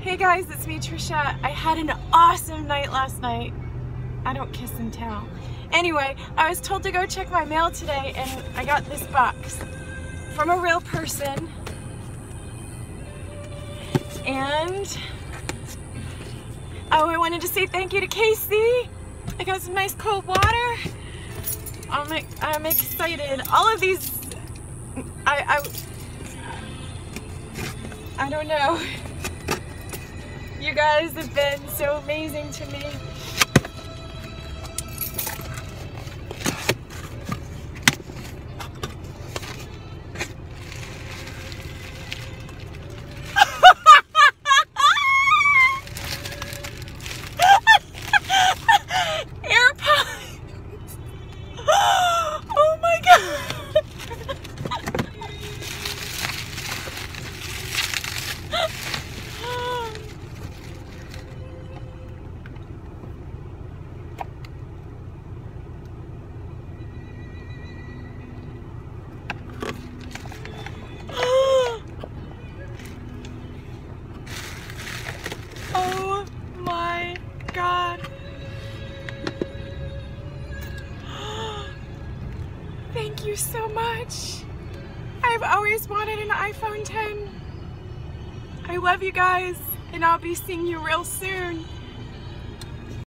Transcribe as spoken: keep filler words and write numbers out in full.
Hey guys, it's me Trisha. I had an awesome night last night. I don't kiss and tell. Anyway, I was told to go check my mail today and I got this box from a real person. And oh, I wanted to say thank you to Casey. I got some nice cold water. I'm, I'm excited. All of these, I, I, I don't know. You guys have been so amazing to me. Oh my God. Thank you so much. I've always wanted an iPhone ten. I love you guys, and I'll be seeing you real soon.